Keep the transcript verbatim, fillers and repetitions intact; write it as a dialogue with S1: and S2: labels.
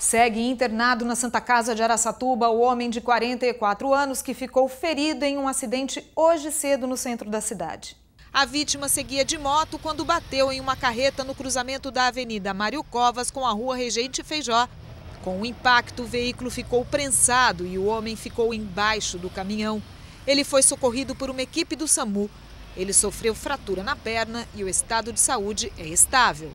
S1: Segue internado na Santa Casa de Araçatuba o homem de quarenta e quatro anos que ficou ferido em um acidente hoje cedo no centro da cidade.
S2: A vítima seguia de moto quando bateu em uma carreta no cruzamento da Avenida Mário Covas com a Rua Regente Feijó. Com o impacto, o veículo ficou prensado e o homem ficou embaixo do caminhão. Ele foi socorrido por uma equipe do SAMU. Ele sofreu fratura na perna e o estado de saúde é estável.